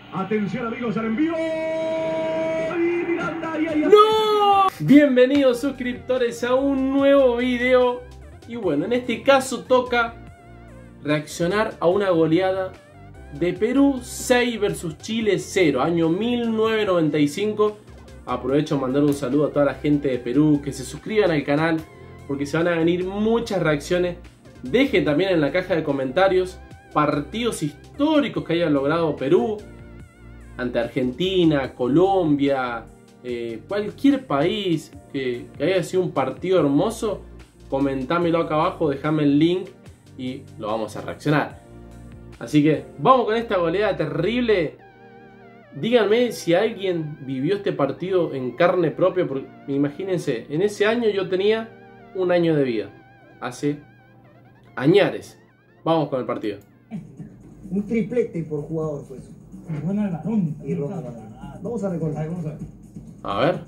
Atención amigos al envío. Y Miranda, ¡No! Bienvenidos suscriptores a un nuevo video. Y bueno, en este caso toca reaccionar a una goleada de Perú 6 versus Chile 0, año 1995. Aprovecho a mandar un saludo a toda la gente de Perú, que se suscriban al canal porque se van a venir muchas reacciones. Dejen también en la caja de comentarios partidos históricos que haya logrado Perú ante Argentina, Colombia, cualquier país que haya sido un partido hermoso. Comentámelo acá abajo, dejame el link y lo vamos a reaccionar. Así que vamos con esta goleada terrible. Díganme si alguien vivió este partido en carne propia, porque imagínense, en ese año yo tenía un año de vida, hace añares. Vamos con el partido. Un triplete por jugador fue eso. Ronald Alvarón. Y Ronald Alvarón. Vamos a recordar. Vamos a ver. A ver.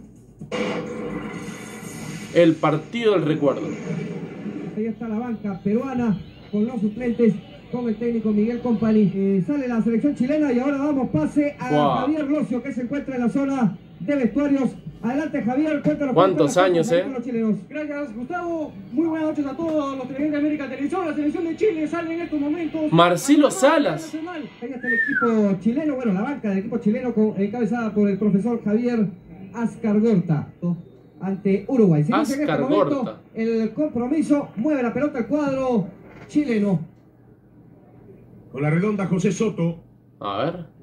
El partido del recuerdo. Ahí está la banca peruana con los suplentes, con el técnico Miguel Company. Sale la selección chilena y ahora damos pase a Javier Locio, que se encuentra en la zona de vestuarios. Adelante Javier, cuéntanos. ¿Cuántos años, los chilenos? Gracias, Gustavo. Muy buenas noches a todos los televidentes de América Televisión. La selección de Chile sale en estos momentos. Marcelo Salas. Ahí está el equipo chileno, bueno, la banca del equipo chileno encabezada por el profesor Javier Ascargorta ante Uruguay. Se inicia en este momento el compromiso, mueve la pelota al cuadro chileno. Con la redonda José Soto. A ver.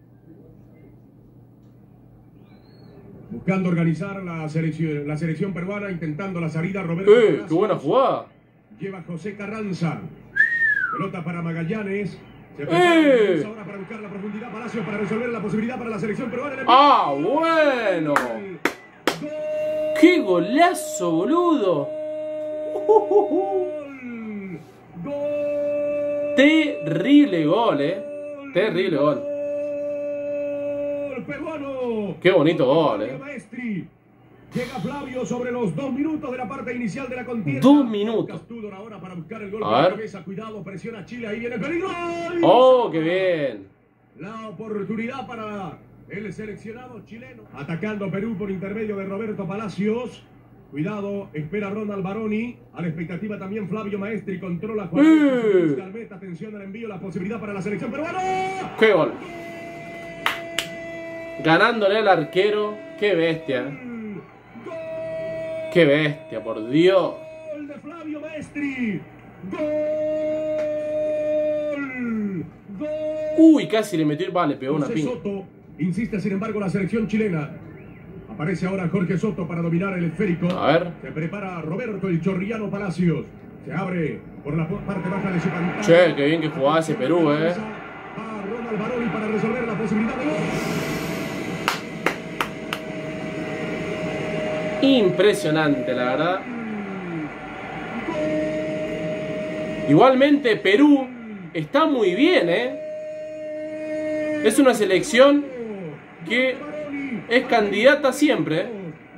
Buscando organizar la selección peruana, intentando la salida Roberto. ¡Qué buena jugada! Lleva José Carranza. Pelota para Magallanes. Se prepara ahora para buscar la profundidad. Palacios para resolver la posibilidad para la selección peruana. ¡Ah, bueno! ¡Gol! ¡Qué golazo, boludo! ¡Gol! ¡Gol! Terrible gol, terrible gol. Peruano. Qué bonito gol, Maestri. Llega Flavio sobre los 2 minutos de la parte inicial de la contienda. 2 minutos. Castudor ahora para buscar el gol. A ver. Cabeza, cuidado, presiona Chile, ahí viene el peligro. ¡Oh, qué bien! La oportunidad para el seleccionado chileno. Atacando Perú por intermedio de Roberto Palacios. Cuidado, espera Ronald Baroni. A la expectativa también Flavio Maestri. Controla Juan. Calmeta, atención al envío. La posibilidad para la selección peruana. ¡Qué gol! Ganándole al arquero. ¡Qué bestia! ¡Qué bestia, por Dios! Gol de Flavio Maestri. Gol. Gol. Uy, casi le metió. Vale, pegó una pinga. Soto. Insiste sin embargo la selección chilena. Aparece ahora Jorge Soto para dominar el esférico. A ver. Se prepara Roberto el Chorrillano Palacios. Se abre por la parte baja de su pantalla. Che, qué bien que jugaba ese Perú, Va Ronald Baroni para resolver la posibilidad de gol. Impresionante, la verdad. Igualmente Perú está muy bien, Es una selección que es candidata siempre.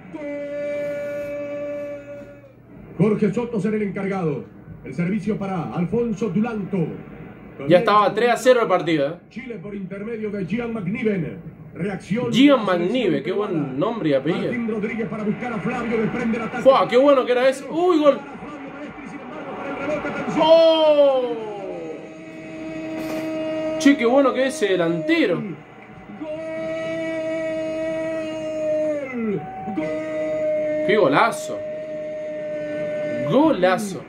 Jorge Soto será el encargado. El servicio para Alfonso Dulanto. Ya estaba 3-0 el partido, Chile por intermedio de Gian McNiven. Reacción. Gian McNiven, qué buen nombre y apellido. Martín Rodríguez para buscar a Flavio, desprende el ataque. ¡Fua! ¡Qué bueno que era eso! ¡Uy, gol! ¡Oh! Che, qué bueno que es ese delantero. ¡Gol! ¡Gol! ¡Qué golazo! ¡Golazo!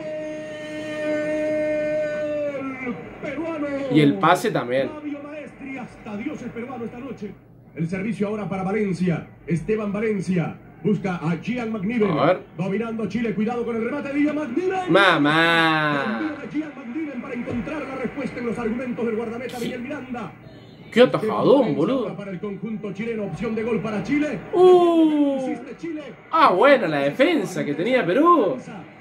Peruano. Y el pase también. Flavio Maestri, hasta Dios es peruano esta noche. El servicio ahora para Valencia. Esteban Valencia busca a Gian McNiven. A ver. Dominando Chile, cuidado con el remate de Gian McNiven. ¡Mamá! El envío de Gian McNiven para encontrar la respuesta en los argumentos del guardameta Miguel Miranda. ¡Qué atajadón, boludo! Para el conjunto chileno, opción de gol para Chile. Insiste Chile. ¡Ah, buena la defensa que tenía Perú!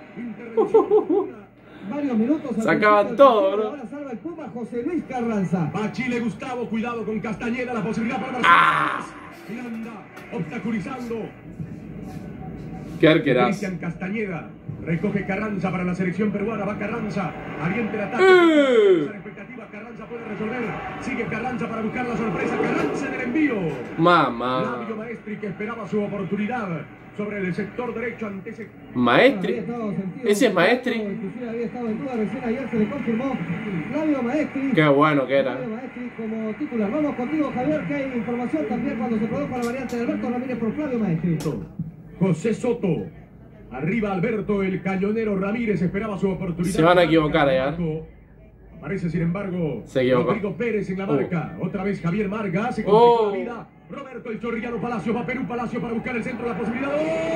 Varios minutos. Sacaban todo, bro. Ahora salva el Puma José Luis Carranza. Va Chile, Gustavo, cuidado con Castañeda, la posibilidad para Marcelo. Miranda, obstaculizando. Qué arquerazo. Cristian Castañeda. Recoge Carranza para la selección peruana. Va Carranza. Alienta el ataque. La expectativa. Carranza puede resolver. Sigue Carranza para buscar la sorpresa. Carranza en el envío. Mamá. Flavio Maestri, que esperaba su oportunidad sobre el sector derecho ante ese... Maestri. Ese es Maestri. Inclusive había estado en duda, recién ayer se le confirmó Flavio Maestri. Qué bueno que era. Flavio Maestri como titular. Vamos contigo, Javier, que hay información también cuando se produjo la variante de Alberto Ramírez por Flavio Maestri. José Soto. Arriba Alberto, el cañonero Ramírez esperaba su oportunidad. Se van a equivocar ya. Aparece, sin embargo, Se equivocó. Rodrigo Pérez en la marca. Otra vez Javier Marga. Se complicó la vida. Roberto el Chorrillano Palacio. Va Perú Palacio para buscar el centro de la posibilidad.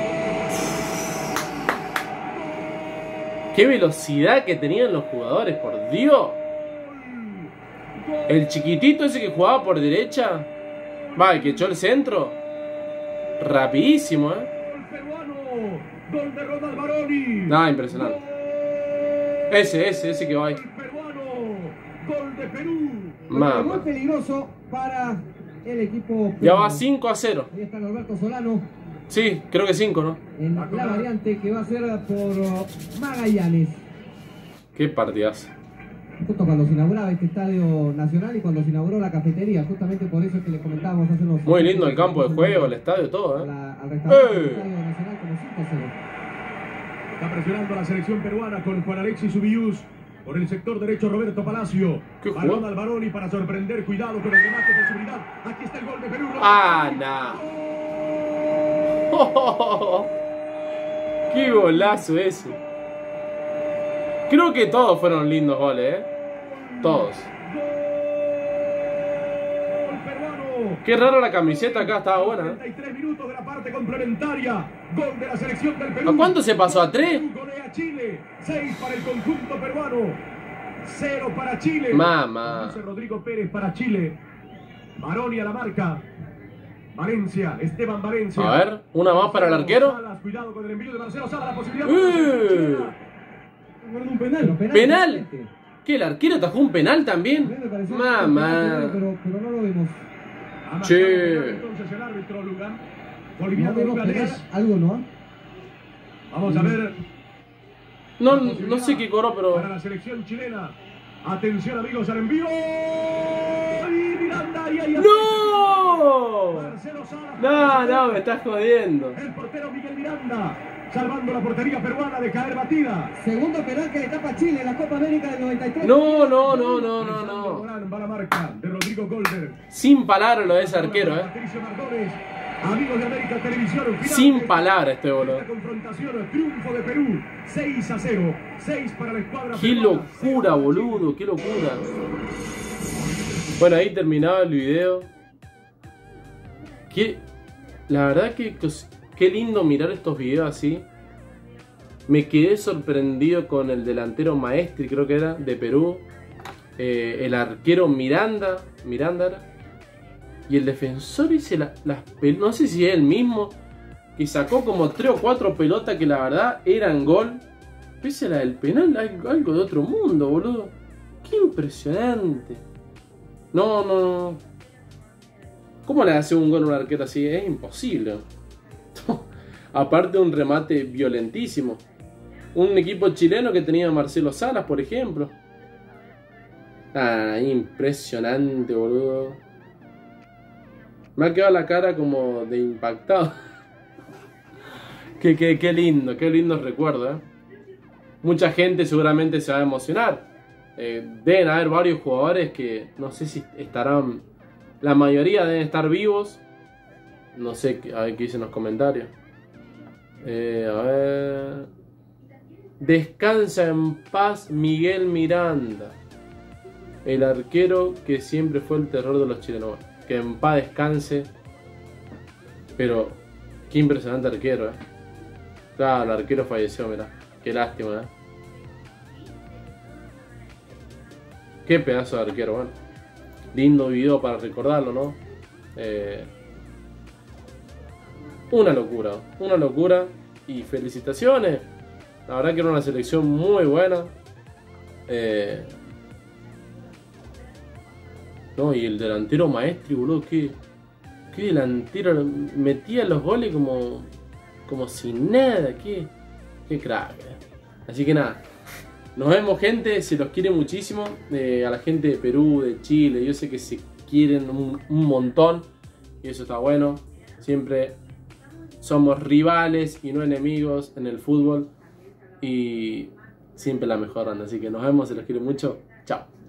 Qué velocidad que tenían los jugadores, por Dios. El chiquitito ese que jugaba por derecha. Va, el que echó el centro. Rapidísimo, Gol peruano. Gol de Ronald Baroni. Nada, impresionante. Ese que va ahí. Gol peruano. Gol de Perú. Muy Mamá. peligroso para el equipo. Ya va 5-0. Ahí está Norberto Solano Sí, creo que 5, ¿no? en la variante que va a ser por Magallanes. Qué partidazo. Justo cuando se inauguraba este estadio nacional y cuando se inauguró la cafetería, justamente por eso es que le comentábamos hace unos... Muy lindo el campo de juego, el estadio, todo, Al restaurante del ¡Eh! estadio nacional como 5-0. Está presionando a la selección peruana con Juan Alexis Ubius. Por el sector derecho Roberto Palacio. ¿Qué jugó? Balón al Baroni para sorprender. Cuidado con el remate, posibilidad. Aquí está el gol de Perú. Ah, nah. Qué golazo ese. Creo que todos fueron lindos goles, Todos. Gol peruano. Qué raro la camiseta acá, estaba buena. 33 minutos de la parte complementaria. Gol de la selección del Perú. ¿A cuánto se pasó? ¿A 3? Perú golea a Chile. 6 para el conjunto peruano. 0 para Chile. Mamá. Dice Rodrigo Pérez para Chile. Baroni a la marca. Valencia, Esteban Valencia. A ver, una más para el arquero. Salas, cuidado con el envío de Marcelo Salas, la posibilidad. Un penal. ¿Penal? ¿Qué? ¿El arquero atajó un penal también? Mamá. Pero no lo vemos. Che. Entonces el árbitro Lugan. No Boliviano vemos penal, Luganés. algo, ¿no? Vamos a ver. No sé qué cobró, Para pero... la selección chilena. Atención, amigos, al envío. ¡Y Miranda! ¡Ahí! ¡No! Marcelo Salas. No, me estás jodiendo. El portero Miguel Miranda. Salvando la portería peruana de caer batida. Segundo penal que le tapa a Chile en la Copa América del 93. No. Morán va la marca de Rodrigo Golder. Sin palabras lo de ese arquero, Patricio Mardones, amigos de América Televisión. Sin palabras este boludo. La confrontación, triunfo de Perú, 6-0. 6 para la escuadra Qué peruana. locura, boludo, qué locura. Bueno, ahí terminaba el video. La verdad que qué lindo mirar estos videos así. Me quedé sorprendido con el delantero Maestri, creo que era, de Perú. El arquero Miranda era. Y el defensor hice no sé si es el mismo, que sacó como 3 o 4 pelotas que la verdad eran gol. Pese a la del penal, algo de otro mundo, boludo. Qué impresionante. No. ¿Cómo le hace un gol a un arquero así? Es imposible. Aparte de un remate violentísimo. Un equipo chileno que tenía a Marcelo Salas, por ejemplo. Impresionante, boludo. Me ha quedado la cara como de impactado. Qué lindo recuerdo, Mucha gente seguramente se va a emocionar. Deben haber varios jugadores que no sé si estarán. La mayoría deben estar vivos. No sé, a ver qué dicen los comentarios. A ver. Descansa en paz Miguel Miranda. El arquero que siempre fue el terror de los chilenos. Que en paz descanse. Pero qué impresionante arquero, Claro, el arquero falleció, mirá. Qué lástima, Qué pedazo de arquero, bueno. Lindo video para recordarlo, ¿no? Una locura. Y felicitaciones. La verdad que era una selección muy buena. No, y el delantero Maestri, boludo, qué delantero. Metía los goles como como si nada. Qué crack. Así que nada. Nos vemos, gente. Se los quiere muchísimo. A la gente de Perú, de Chile. Yo sé que se quieren un montón. Y eso está bueno. Siempre somos rivales y no enemigos en el fútbol. Y siempre la mejor onda. Así que nos vemos. Se los quiere mucho. Chao.